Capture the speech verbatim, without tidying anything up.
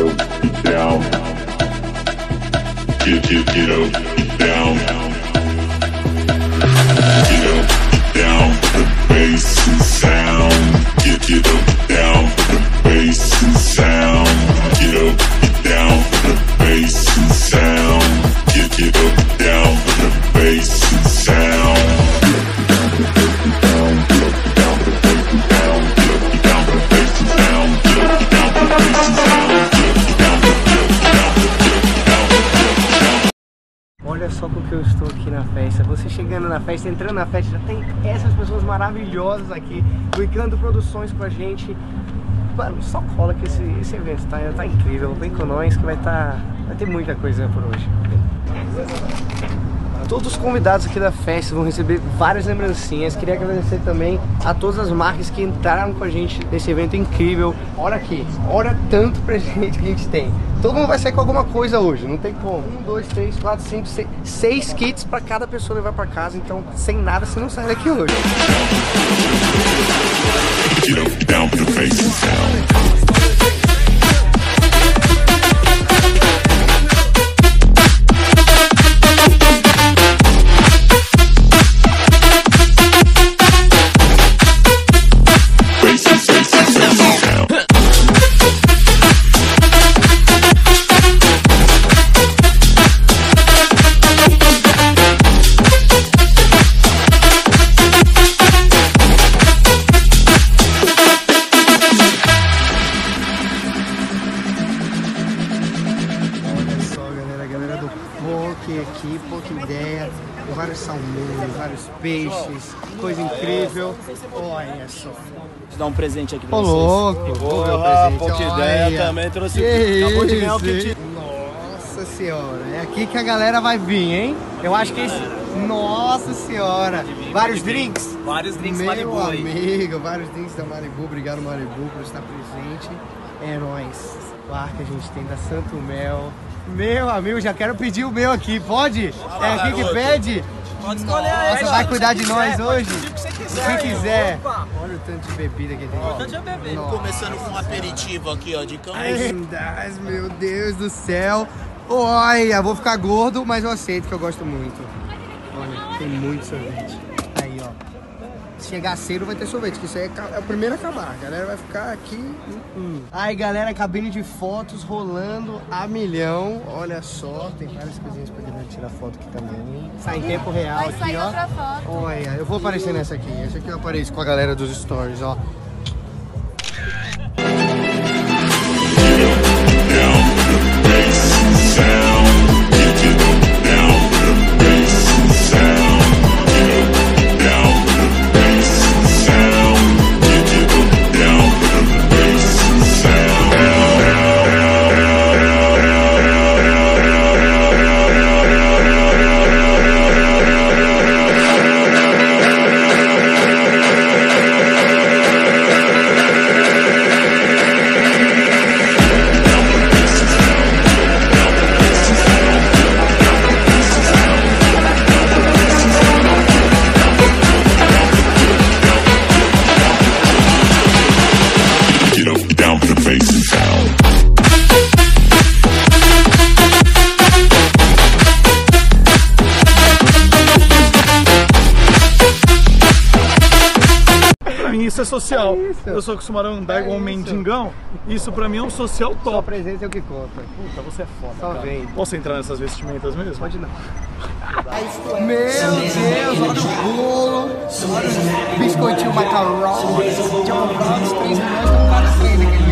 up, get down. Get, get, get up, get down. Get up, get down, the bass and sound. Get, get up, get down, the bass and sound. Get up, get down, the bass and sound. Get, get up, get down, the bass and sound. Olha só com que eu estou aqui na festa. Você chegando na festa, entrando na festa, já tem essas pessoas maravilhosas aqui, Wicando Produções com a gente. Mano, só cola que esse, esse evento tá, tá incrível. Vem com nós que vai, tá, vai ter muita coisa por hoje. Todos os convidados aqui da festa vão receber várias lembrancinhas. Queria agradecer também a todas as marcas que entraram com a gente nesse evento incrível. Olha aqui, olha tanto presente que a gente tem. Todo mundo vai sair com alguma coisa hoje, não tem como. Um, dois, três, quatro, cinco, seis, seis kits pra cada pessoa levar pra casa. Então, sem nada, você não sai daqui hoje. Get up, down, the bass and sound. Aqui, pouca ideia, vários salmões, vários peixes, coisa incrível. Olha só. Vou dar um presente aqui pra Ô, vocês. louco! Porra, pouca ideia também trouxe. Acabou de ganhar o kit. Nossa senhora, é aqui que a galera vai vir, hein? Eu acho que esse... Nossa senhora! Vários drinks? Vários drinks Meu Malibu aí. amigo, vários drinks da Malibu. Obrigado, Malibu, por estar presente. É nóis. O ar que a gente tem da Santo Mel. Meu amigo, já quero pedir o meu aqui, pode? É aqui que pede? Pode escolher aí. Você vai cuidar de nós quiser, hoje? O que você quiser. O que quiser. Opa. Olha o tanto de bebida que tem. O tanto de bebida. Começando com um aperitivo aqui, ó, de camarão. Ai, meu Deus do céu. Olha, vou ficar gordo, mas eu aceito que eu gosto muito. Olha, tem muito sorvete. Aí, ó. Se chegar cedo vai ter sorvete, que isso aí é o primeiro a acabar. A galera vai ficar aqui. Hum, hum. Aí, galera, cabine de fotos rolando a milhão. Olha só, tem várias coisinhas pra galera tirar foto aqui também. Sai em tempo real vai aqui, sair ó. Outra foto. Olha, eu vou aparecer nessa aqui. Essa aqui eu apareço com a galera dos stories, ó. Isso é social. É isso. Eu sou acostumado a andar É igual um isso. mendigão. Isso pra mim é um social Sua top. presença é o que conta. Puta, você é foda, Só cara. vem. Posso entrar nessas vestimentas mesmo? Pode não. Meu Deus, olha o bolo, olha o biscoitinho macarrão, John Brown, três milhões, estão cada três aqui.